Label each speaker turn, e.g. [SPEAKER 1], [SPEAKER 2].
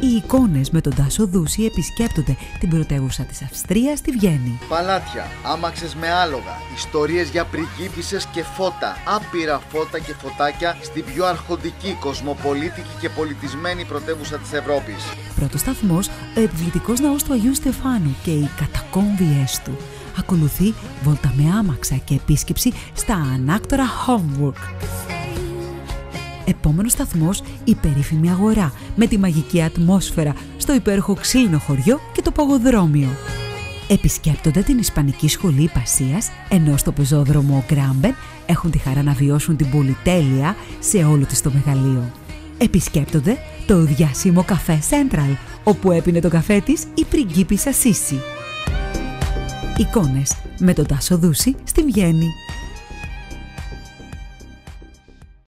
[SPEAKER 1] Οι εικόνες με τον Τάσο Δούση επισκέπτονται την πρωτεύουσα της Αυστρίας, τη Βιέννη.
[SPEAKER 2] Παλάτια, άμαξες με άλογα, ιστορίες για πριγκίπισσες και φώτα, άπειρα φώτα και φωτάκια στην πιο αρχοντική, κοσμοπολίτικη και πολιτισμένη πρωτεύουσα της Ευρώπης.
[SPEAKER 1] Πρώτος σταθμός, ο επιβλητικός ναός του Αγίου Στεφάνου και οι κατακόμβιές του. Ακολουθεί βόλτα με άμαξα και επίσκεψη στα ανάκτορα Homburg. Επόμενος σταθμός, η περίφημη αγορά με τη μαγική ατμόσφαιρα στο υπέροχο ξύλινο χωριό και το παγοδρόμιο. Επισκέπτονται την Ισπανική Σχολή Πασίας, ενώ στο πεζόδρομο Γκράμπεν έχουν τη χαρά να βιώσουν την πολυτέλεια σε όλο της το μεγαλείο. Επισκέπτονται το διάσημο καφέ Central, όπου έπινε το καφέ της η πριγκίπισσα Σίση. Εικόνες με τον Τάσο Δούση στη Βιέννη.